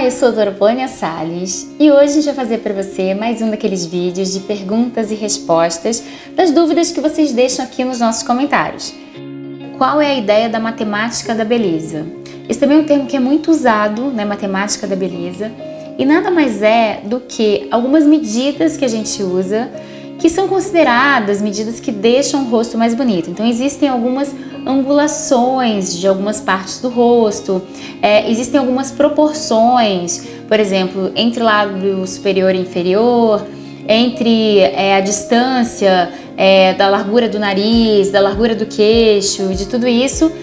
Olá, eu sou a doutora Polônia Salles e hoje a gente vai fazer para você mais um daqueles vídeos de perguntas e respostas das dúvidas que vocês deixam aqui nos nossos comentários. Qual é a ideia da matemática da beleza? Esse também é um termo que é muito usado, né, matemática da beleza, e nada mais é do que algumas medidas que a gente usa que são consideradas medidas que deixam o rosto mais bonito. Então existem algumas angulações de algumas partes do rosto, existem algumas proporções, por exemplo, entre lábio superior e inferior, entre a distância da largura do nariz, da largura do queixo, de tudo isso,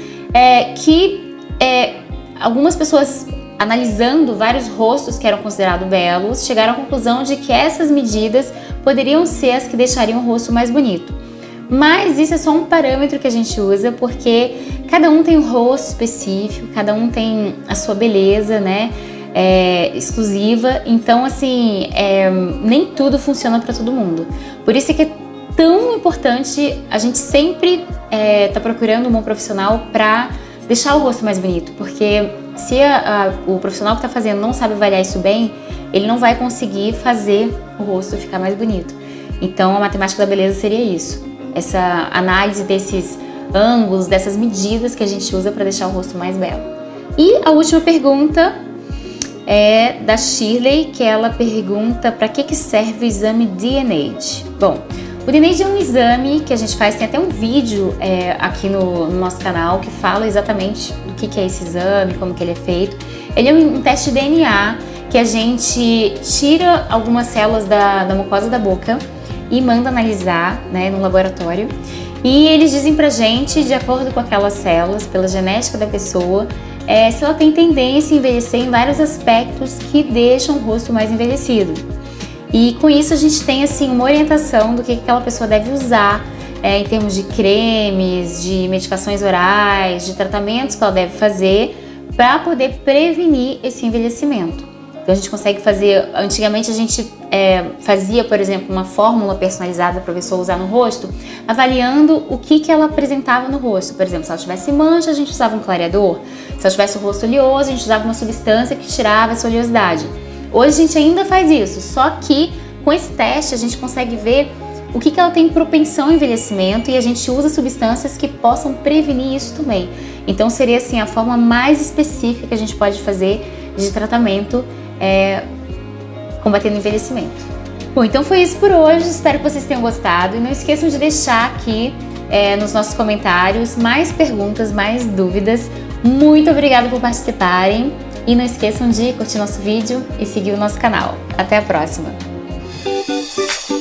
algumas pessoas, analisando vários rostos que eram considerados belos, chegaram à conclusão de que essas medidas poderiam ser as que deixariam o rosto mais bonito. Mas isso é só um parâmetro que a gente usa porque cada um tem um rosto específico, cada um tem a sua beleza, né, exclusiva. Então, assim, nem tudo funciona para todo mundo. Por isso é que é tão importante a gente sempre tá procurando um bom profissional para deixar o rosto mais bonito, porque se o profissional que está fazendo não sabe avaliar isso bem, ele não vai conseguir fazer o rosto ficar mais bonito. Então, a matemática da beleza seria isso. Essa análise desses ângulos, dessas medidas que a gente usa para deixar o rosto mais belo. E a última pergunta é da Shirley, que ela pergunta para que serve o exame DNAGE. Bom, o DNAGE é um exame que a gente faz, tem até um vídeo aqui no nosso canal que fala exatamente do que é esse exame, como que ele é feito. Ele é um teste de DNA que a gente tira algumas células da mucosa da boca e manda analisar, né, no laboratório. E eles dizem pra gente, de acordo com aquelas células, pela genética da pessoa, se ela tem tendência a envelhecer em vários aspectos que deixam o rosto mais envelhecido. E com isso a gente tem assim uma orientação do que aquela pessoa deve usar em termos de cremes, de medicações orais, de tratamentos que ela deve fazer para poder prevenir esse envelhecimento. Então a gente consegue fazer, antigamente a gente fazia, por exemplo, uma fórmula personalizada para a pessoa usar no rosto, avaliando o que ela apresentava no rosto. Por exemplo, se ela tivesse mancha, a gente usava um clareador. Se ela tivesse o rosto oleoso, a gente usava uma substância que tirava essa oleosidade. Hoje a gente ainda faz isso, só que com esse teste a gente consegue ver o que ela tem propensão ao envelhecimento e a gente usa substâncias que possam prevenir isso também. Então seria assim a forma mais específica que a gente pode fazer de tratamento combatendo o envelhecimento. Bom, então foi isso por hoje, espero que vocês tenham gostado e não esqueçam de deixar aqui nos nossos comentários mais perguntas, mais dúvidas. Muito obrigada por participarem e não esqueçam de curtir nosso vídeo e seguir o nosso canal. Até a próxima!